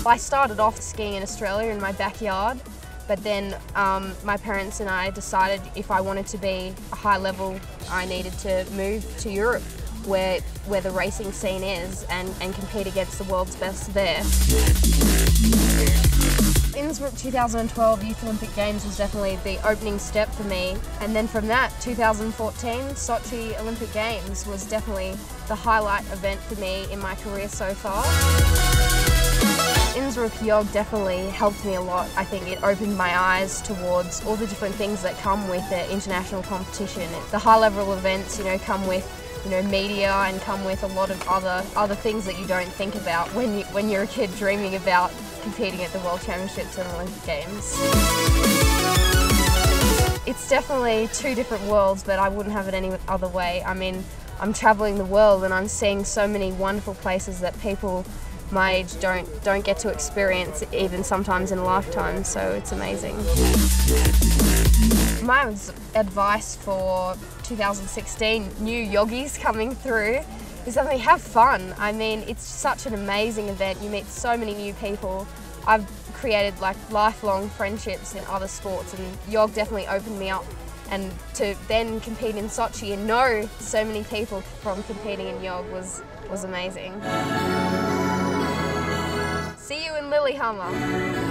I started off skiing in Australia in my backyard, but then my parents and I decided if I wanted to be a high level, I needed to move to Europe, where the racing scene is, and compete against the world's best there. Innsbruck 2012 Youth Olympic Games was definitely the opening step for me, and then from that, 2014 Sochi Olympic Games was definitely the highlight event for me in my career so far. Innsbruck YOG definitely helped me a lot. I think it opened my eyes towards all the different things that come with the international competition. The high-level events, come with media and come with a lot of other things that you don't think about when you're a kid dreaming about competing at the World Championships and Olympic Games. It's definitely two different worlds, but I wouldn't have it any other way. I mean, I'm traveling the world and I'm seeing so many wonderful places that people my age don't get to experience, even sometimes in a lifetime, so it's amazing. My advice for 2016 new yogis coming through is definitely have fun. I mean, it's such an amazing event. You meet so many new people. I've created lifelong friendships in other sports, and YOG definitely opened me up. And to then compete in Sochi and know so many people from competing in YOG was amazing. See you in Lillehammer.